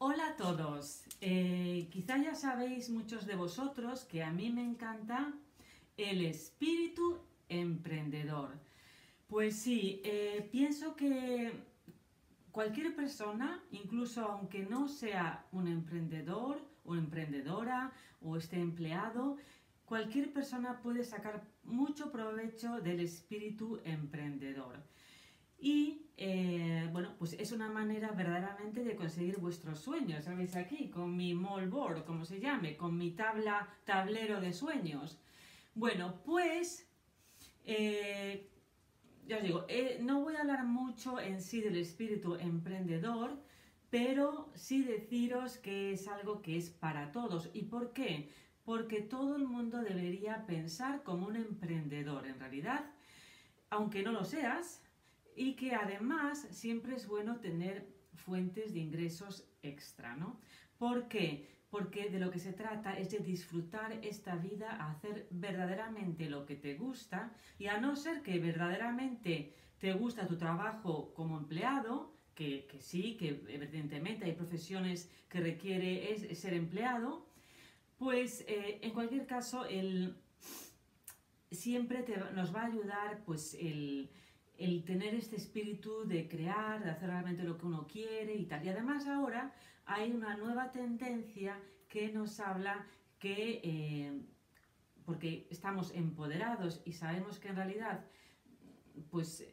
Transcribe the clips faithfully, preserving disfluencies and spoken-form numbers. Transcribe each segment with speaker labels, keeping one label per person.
Speaker 1: Hola a todos. Eh, quizá ya sabéis muchos de vosotros que a mí me encanta el espíritu emprendedor. Pues sí, eh, pienso que cualquier persona, incluso aunque no sea un emprendedor o emprendedora o esté empleado, cualquier persona puede sacar mucho provecho del espíritu emprendedor. Y eh, bueno, pues es una manera verdaderamente de conseguir vuestros sueños. ¿Sabéis aquí? Con mi Moldboard, como se llame, con mi tabla, tablero de sueños. Bueno, pues eh, ya os digo, eh, no voy a hablar mucho en sí del espíritu emprendedor, pero sí deciros que es algo que es para todos. ¿Y por qué? Porque todo el mundo debería pensar como un emprendedor, en realidad, aunque no lo seas, y que además siempre es bueno tener fuentes de ingresos extra, ¿no? ¿Por qué? Porque de lo que se trata es de disfrutar esta vida, hacer verdaderamente lo que te gusta, y a no ser que verdaderamente te gusta tu trabajo como empleado, que, que sí, que evidentemente hay profesiones que requiere es, es ser empleado, pues eh, en cualquier caso el, siempre te, nos va a ayudar pues el, el tener este espíritu de crear, de hacer realmente lo que uno quiere y tal. Y además ahora hay una nueva tendencia que nos habla que, eh, porque estamos empoderados y sabemos que en realidad, pues...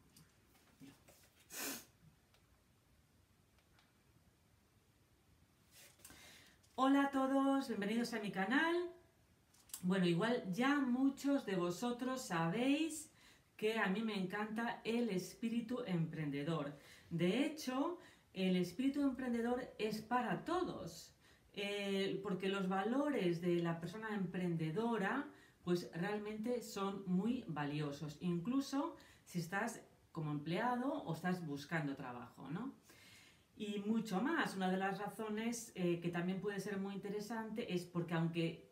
Speaker 1: Hola a todos, bienvenidos a mi canal. Bueno, igual ya muchos de vosotros sabéis que a mí me encanta el espíritu emprendedor. De hecho, el espíritu emprendedor es para todos, eh, porque los valores de la persona emprendedora pues realmente son muy valiosos, incluso si estás como empleado o estás buscando trabajo, ¿no? Y mucho más, una de las razones eh, que también puede ser muy interesante es porque aunque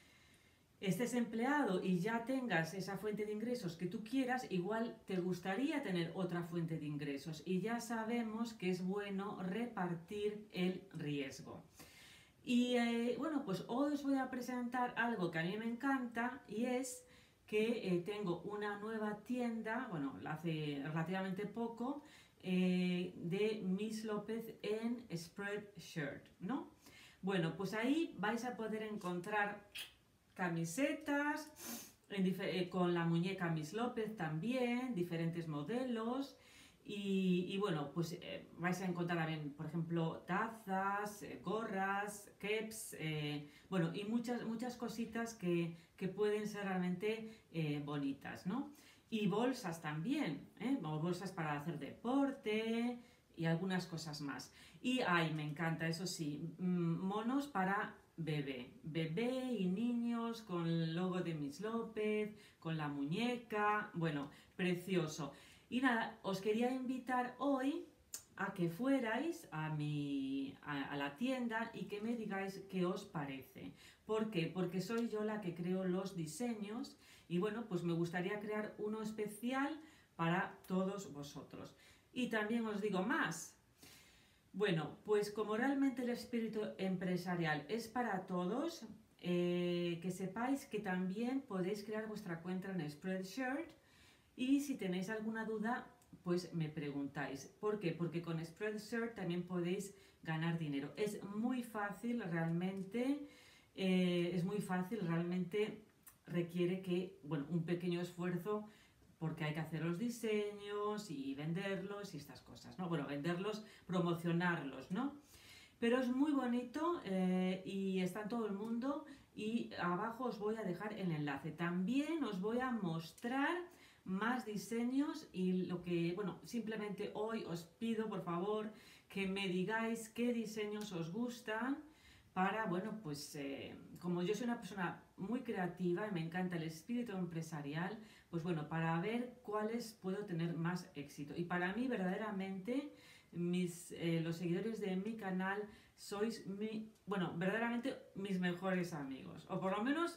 Speaker 1: estés empleado y ya tengas esa fuente de ingresos que tú quieras, igual te gustaría tener otra fuente de ingresos y ya sabemos que es bueno repartir el riesgo. Y eh, bueno, pues hoy os voy a presentar algo que a mí me encanta y es que eh, tengo una nueva tienda, bueno, la hace relativamente poco, eh, de Miss López en Spreadshirt, ¿no? Bueno, pues ahí vais a poder encontrar camisetas, eh, con la muñeca Miss López también, diferentes modelos. Y, y bueno, pues eh, vais a encontrar también, por ejemplo, tazas, eh, gorras, caps, eh, bueno, y muchas, muchas cositas que, que pueden ser realmente eh, bonitas, ¿no? Y bolsas también, ¿eh? Bolsas para hacer deporte y algunas cosas más. Y, ay, me encanta, eso sí, monos para bebé, bebé y niños con el logo de Miss López, con la muñeca, bueno, precioso. Y nada, os quería invitar hoy a que fuerais a, mi, a, a la tienda y que me digáis qué os parece. ¿Por qué? Porque soy yo la que creo los diseños y bueno, pues me gustaría crear uno especial para todos vosotros. Y también os digo más. Bueno, pues como realmente el espíritu empresarial es para todos, eh, que sepáis que también podéis crear vuestra cuenta en Spreadshirt y si tenéis alguna duda, pues me preguntáis. ¿Por qué? Porque con Spreadshirt también podéis ganar dinero. Es muy fácil realmente, eh, es muy fácil realmente, requiere que, bueno, un pequeño esfuerzo porque hay que hacer los diseños y venderlos y estas cosas, ¿no? Bueno, venderlos, promocionarlos, ¿no? Pero es muy bonito eh, y está en todo el mundo y abajo os voy a dejar el enlace. También os voy a mostrar más diseños y lo que, bueno, simplemente hoy os pido por favor que me digáis qué diseños os gustan para, bueno, pues eh, como yo soy una persona muy creativa y me encanta el espíritu empresarial, pues bueno, para ver cuáles puedo tener más éxito. Y para mí verdaderamente, mis, eh, los seguidores de mi canal sois, mi, bueno, verdaderamente mis mejores amigos, o por lo menos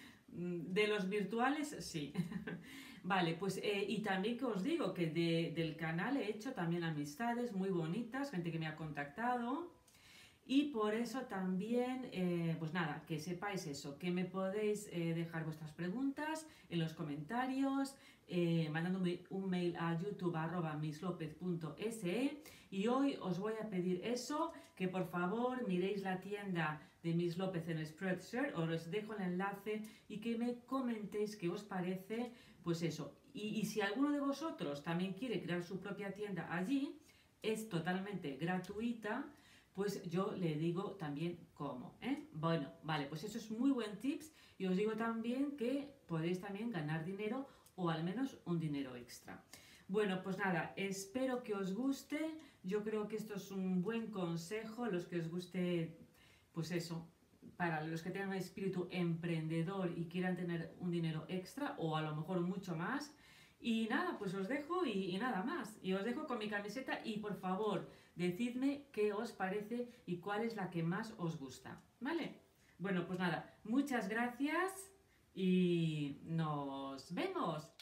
Speaker 1: de los virtuales sí. Vale, pues eh, y también que os digo que de, del canal he hecho también amistades muy bonitas, gente que me ha contactado. Y por eso también, eh, pues nada, que sepáis eso, que me podéis eh, dejar vuestras preguntas en los comentarios, eh, mandándome un mail a youtube arroba misslopez punto es e. Y hoy os voy a pedir eso, que por favor miréis la tienda de Miss López en Spreadshirt, os dejo el enlace y que me comentéis qué os parece, pues eso. Y, y si alguno de vosotros también quiere crear su propia tienda allí, es totalmente gratuita, pues yo le digo también cómo, ¿eh? Bueno, vale, pues eso es muy buen tips y os digo también que podéis también ganar dinero o al menos un dinero extra. Bueno, pues nada, espero que os guste, yo creo que esto es un buen consejo, los que os guste, pues eso, para los que tengan espíritu emprendedor y quieran tener un dinero extra o a lo mejor mucho más. Y nada, pues os dejo y, y nada más. Y os dejo con mi camiseta y por favor, decidme qué os parece y cuál es la que más os gusta, ¿vale? Bueno, pues nada, muchas gracias y nos vemos.